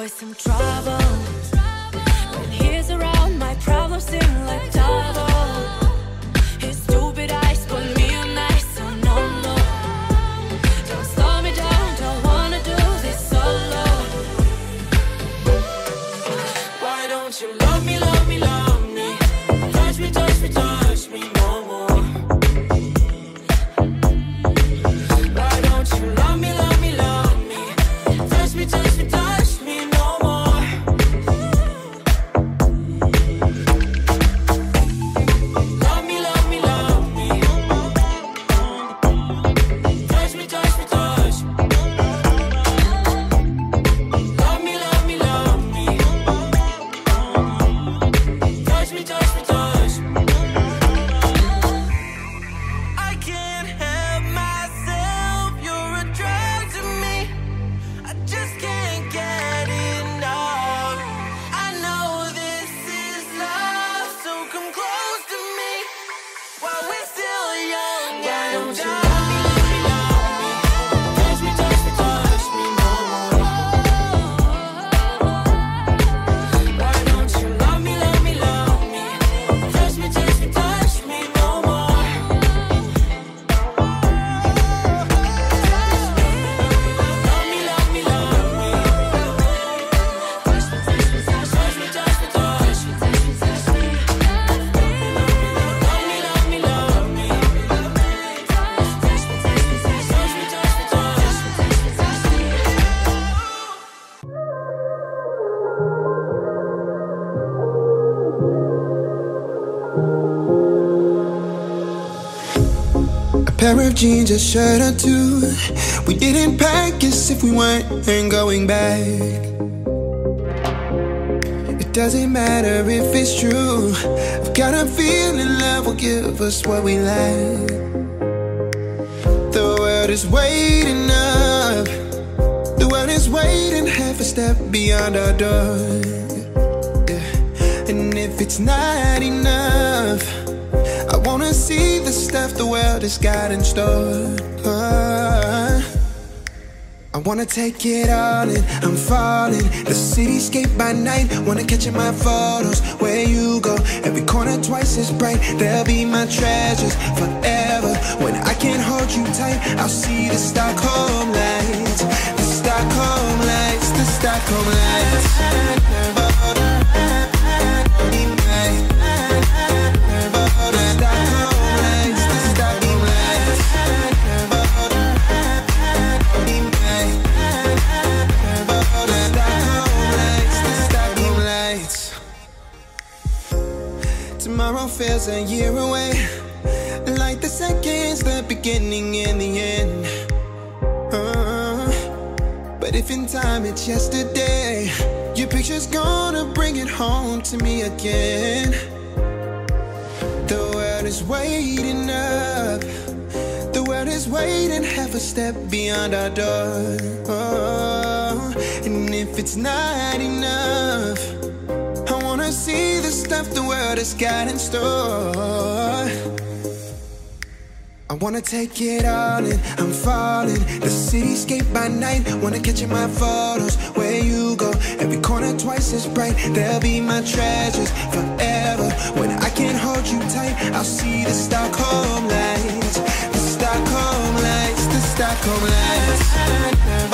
boy some trouble. When he's around, my problems seem like double. His stupid eyes put me on ice, so no, no. Don't slow me down, don't wanna do this solo. Why don't you love me, love me, love me? Touch me, touch me, touch me no more. Why don't you love me, love me, love me? Touch me, touch me, touch me no more. Love me, love me, love me. Touch me, touch me, touch me. Love me, love me, love me. Touch me, touch me, touch me. I can't help myself, you're a drug to me. I just can't get enough. I know this is love, so come close to me while we're still young. Why don't you love me, love me, love me? Touch me, touch me, touch me no more. Why don't you love me, love me, love me? Touch me, touch me, touch me no more. Love me, love me, love me. Touch me, touch me, touch me, touch me, touch me, touch me, touch me. Love me, love me, love me. Touch me, touch me, touch me, touch me, touch me, touch me, touch me, touch A pair of jeans, a shirt or two. We didn't pack as if we weren't going back. It doesn't matter if it's true. I've got a feeling love will give us what we lack. The world is waiting up. The world is waiting half a step beyond our door. Yeah. And if it's not enough, I wanna see the stuff the world has got in store. I wanna take it all in, I'm falling. The cityscape by night, wanna catch in my photos. Where you go, every corner twice as bright. They'll be my treasures forever. When I can't hold you tight, I'll see the Stockholm lights. The Stockholm lights, the Stockholm lights. Tomorrow feels a year away, like the seconds, the beginning and the end. But if in time it's yesterday, your picture's gonna bring it home to me again. The world is waiting up. The world is waiting half a step beyond our door. And if it's not enough, I wanna see the stuff the world has got in store. I wanna take it all in, I'm falling. The cityscape by night, wanna catch in my photos. Where you go, every corner twice as bright. They'll be my treasures forever. When I can't hold you tight, I'll see the Stockholm lights. The Stockholm lights, the Stockholm lights.